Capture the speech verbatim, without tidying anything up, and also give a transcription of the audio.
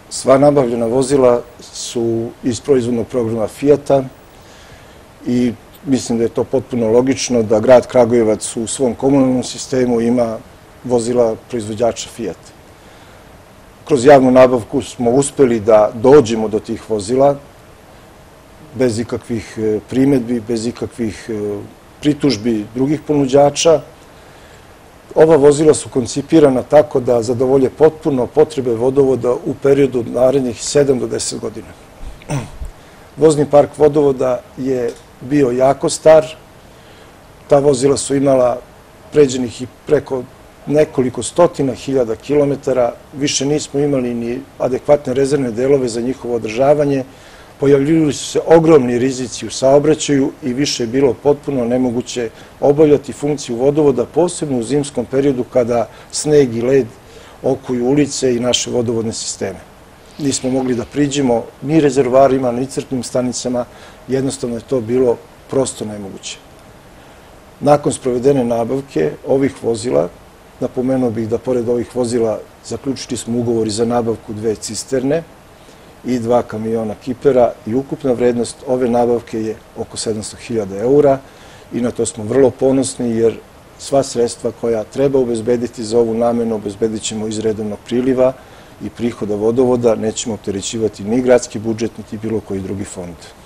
Sva nabavljena vozila su iz proizvodnog programa Fijata i mislim da je to potpuno logično da grad Kragujevac u svom komunalnom sistemu ima vozila proizvođača Fijata. Kroz javnu nabavku smo uspeli da dođemo do tih vozila bez ikakvih primedbi, bez ikakvih pritužbi drugih ponuđača. Ova vozila su koncipirana tako da zadovolje potpuno potrebe vodovoda u periodu narednih sedam do deset godina. Vozni park vodovoda je bio jako star. Ta vozila su imala pređenih i preko nekoliko stotina hiljada kilometara. Više nismo imali ni adekvatne rezervne delove za njihovo održavanje. Pojavljivali su se ogromni rizici u saobraćaju i više je bilo potpuno nemoguće obavljati funkciju vodovoda, posebno u zimskom periodu kada sneg i led okuju ulice i naše vodovodne sisteme. Nismo mogli da priđemo ni rezervoarima, ni crpnim stanicama, jednostavno je to bilo prosto nemoguće. Nakon sprovedene nabavke ovih vozila, napomenuo bih da pored ovih vozila zaključili smo ugovori za nabavku dve cisterne i dva kamiona kipera i ukupna vrednost ove nabavke je oko sedamsto hiljada eura i na to smo vrlo ponosni jer sva sredstva koja treba obezbediti za ovu namenu obezbedit ćemo iz redovnog priliva i prihoda vodovoda, nećemo opterećivati ni gradski budžet, niti bilo koji drugi fond.